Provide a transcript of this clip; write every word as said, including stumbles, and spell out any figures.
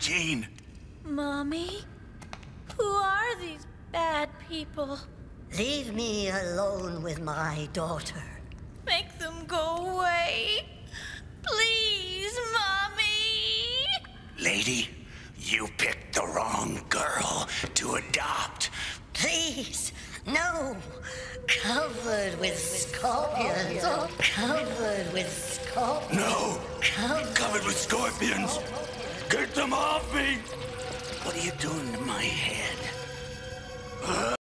routine. Mommy? Who are these bad people? Leave me alone with my daughter. Make them go away. Please, Mommy! Lady, you picked the wrong girl to adopt. Please, no. Covered with scorpions. Covered with scorpions. No! Covered, Covered with scorpions! Get them off me! What are you doing to my head?